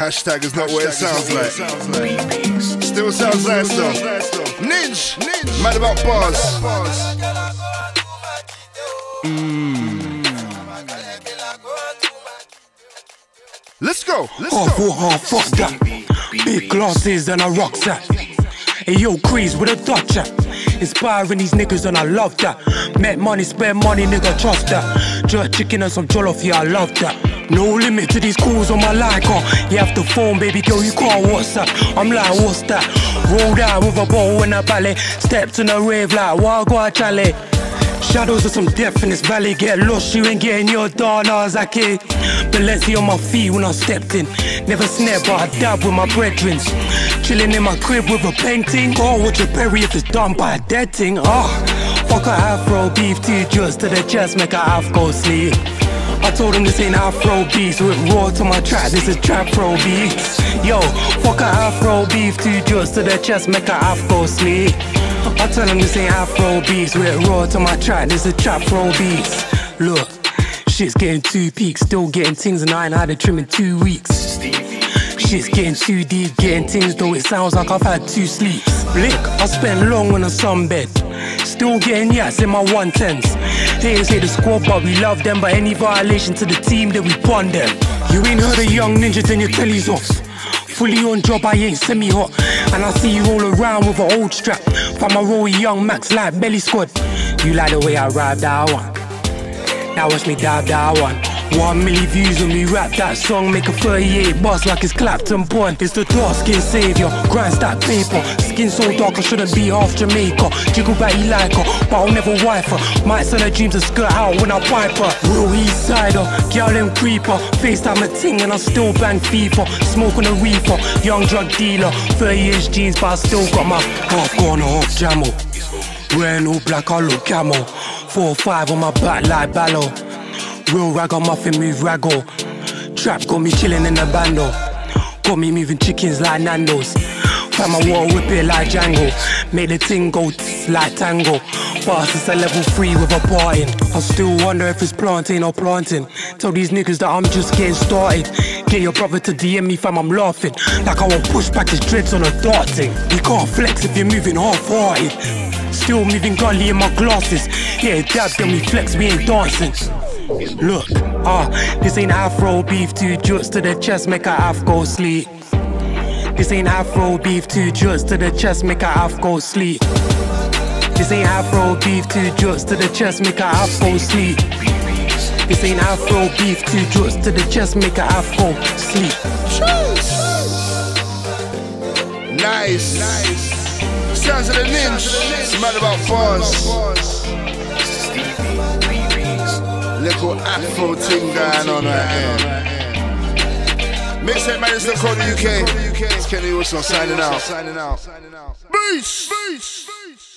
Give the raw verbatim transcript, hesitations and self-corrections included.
Hashtag is not what it sounds like. Still sounds nice though. Ninj, mad about bars. Mm. Let's go. Let's half go. or half, fuck that. Big glasses and a rucksack. Hey yo, Crease with a Dutch at. Inspiring these niggas and I love that. Make money, spend money, nigga, trust that. Jerk chicken and some jollof, yeah, I love that. No limit to these calls on my like, oh. You have to phone, baby girl, you can't WhatsApp. I'm like, what's that? Rolled out with a bowl in a ballet. Stepped in a rave like, Wagwa Chalet. Shadows of some death in this valley. Get lost, you ain't getting your dollars, I kid. Balenci on my feet when I stepped in. Never snap, but I dab with my brethren. Chilling in my crib with a painting. Oh, watch a Perry if it's done by a dead thing. Ah, oh, fuck a afro beef, two just to the chest, make a half go sleep. I told him this ain't afro beef, so it raw to my track, this is trap pro beats. Yo, fuck a afro beef, two just to the chest, make a half go sleep. I tell him this ain't afro beats, so it raw to my track, this is trap pro beats. Look, shit's getting too peak, still getting things and I ain't had a trim in two weeks. Shit's getting too deep, getting things though it sounds like I've had two sleeps. Blink, I spent long on a sunbed, still getting yats in my one tens. Haters hate the squad but we love them, but any violation to the team then we bond them. You ain't heard of young ninjas then your telly's off. Fully on job, I ain't semi-hot. And I see you all around with an old strap. Find my roll young Max like belly squad. You like the way I rap that one. Now watch me dab that one. One million views when we rap that song. Make a thirty-eight bust like it's Clapton point. It's the dark skin savior, grind stack paper. Skin so dark I shouldn't be half Jamaica. Jiggle back he like her, but I'll never wife her. Might sell her dreams and skirt out when I pipe her. Real east sider, girl them creeper. FaceTime a ting and I still bang FIFA. Smoke on a reefer, young drug dealer. thirty inch jeans but I still got my half gone half jammo. Wearing all black I look camo. Four or five on my back like Ballo. Real ragamuffin move raggo. Trap got me chillin' in the bando. Got me moving chickens like Nando's. Find my wall, whip it like Django. Make the ting go tss like tango. Fast it's a level three with a parting. I still wonder if it's planting or planting. Tell these niggas that I'm just getting started. Get your brother to D M me fam, I'm laughing. Like I won't push back his dreads on a dart thing. You can't flex if you're moving half-hearted. Still moving gully in my glasses. Yeah, dab then we flex, we ain't dancing. Look, ah, uh, this ain't afro beef, two juts to the chest, make a half go sleep. This ain't afro beef, two juts to the chest, make a half go sleep. This ain't afro beef, two juts to the chest, make a half go sleep. This ain't afro beef, two juts to the chest, make a half go sleep. Nice, nice. Sounds of the Ninj, it's mad about bars. Little afro ting going on right here. Mixtape man is the code of U K. It's Kenny Wilson signing out. Peace.